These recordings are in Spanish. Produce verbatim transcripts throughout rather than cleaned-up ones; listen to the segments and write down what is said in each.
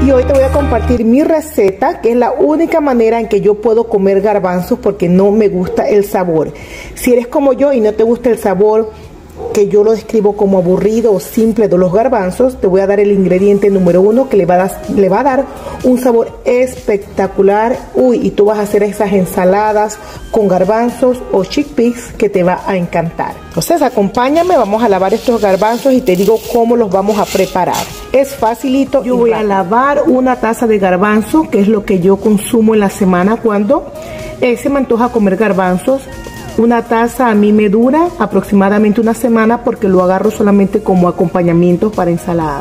y hoy te voy a compartir mi receta, que es la única manera en que yo puedo comer garbanzos porque no me gusta el sabor. Si eres como yo y no te gusta el sabor, que yo lo describo como aburrido o simple de los garbanzos, te voy a dar el ingrediente número uno que le va a dar, le va a dar un sabor espectacular. Uy, y tú vas a hacer esas ensaladas con garbanzos o chickpeas que te va a encantar. Entonces acompáñame, vamos a lavar estos garbanzos y te digo cómo los vamos a preparar. Es facilito. Yo voy a lavar una taza de garbanzo, que es lo que yo consumo en la semana cuando eh, se me antoja comer garbanzos. Una taza a mí me dura aproximadamente una semana porque lo agarro solamente como acompañamiento para ensalada.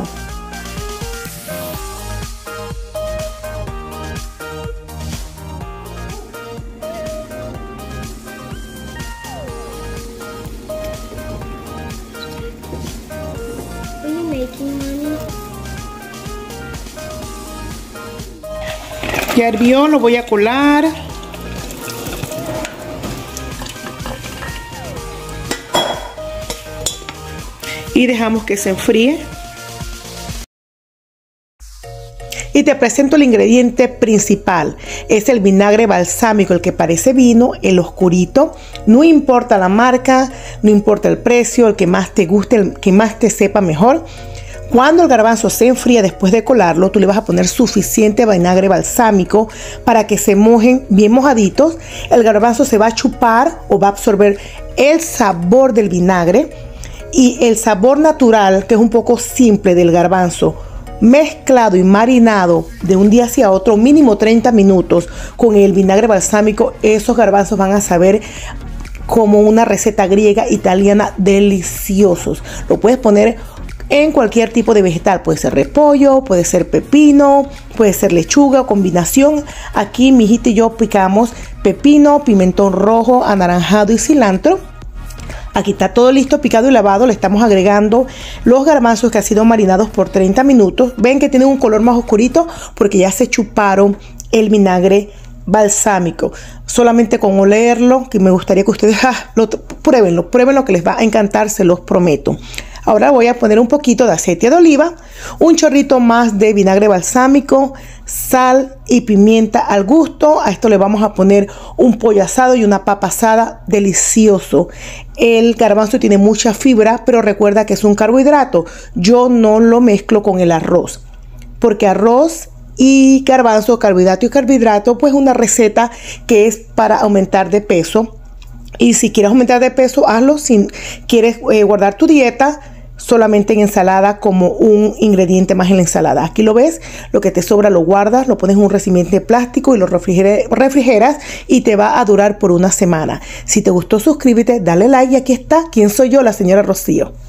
What are you making, Mommy? Ya hirvió, lo voy a colar. Y dejamos que se enfríe. Y te presento el ingrediente principal. Es el vinagre balsámico, el que parece vino, el oscurito. No importa la marca, no importa el precio, el que más te guste, el que más te sepa mejor. Cuando el garbanzo se enfría después de colarlo, tú le vas a poner suficiente vinagre balsámico para que se mojen bien mojaditos. El garbanzo se va a chupar o va a absorber el sabor del vinagre. Y el sabor natural, que es un poco simple del garbanzo, mezclado y marinado de un día hacia otro, mínimo treinta minutos, con el vinagre balsámico, esos garbanzos van a saber como una receta griega, italiana, deliciosos. Lo puedes poner en cualquier tipo de vegetal, puede ser repollo, puede ser pepino, puede ser lechuga, combinación. Aquí mi hijita y yo picamos pepino, pimentón rojo, anaranjado y cilantro. Aquí está todo listo, picado y lavado. Le estamos agregando los garbanzos que han sido marinados por treinta minutos. Ven que tienen un color más oscurito porque ya se chuparon el vinagre balsámico. Solamente con olerlo, que me gustaría que ustedes ah, lo, pruébenlo, pruébenlo que les va a encantar, se los prometo. Ahora voy a poner un poquito de aceite de oliva, un chorrito más de vinagre balsámico, sal y pimienta al gusto. A esto le vamos a poner un pollo asado y una papa asada, delicioso. El garbanzo tiene mucha fibra, pero recuerda que es un carbohidrato. Yo no lo mezclo con el arroz, porque arroz y garbanzo, carbohidrato y carbohidrato, pues una receta que es para aumentar de peso. Y si quieres aumentar de peso, hazlo. Si quieres eh, guardar tu dieta, solamente en ensalada como un ingrediente más en la ensalada. Aquí lo ves, lo que te sobra lo guardas, lo pones en un recipiente plástico y lo refrigeras y te va a durar por una semana. Si te gustó, suscríbete, dale like y aquí está. ¿Quién soy yo? La señora Rocío.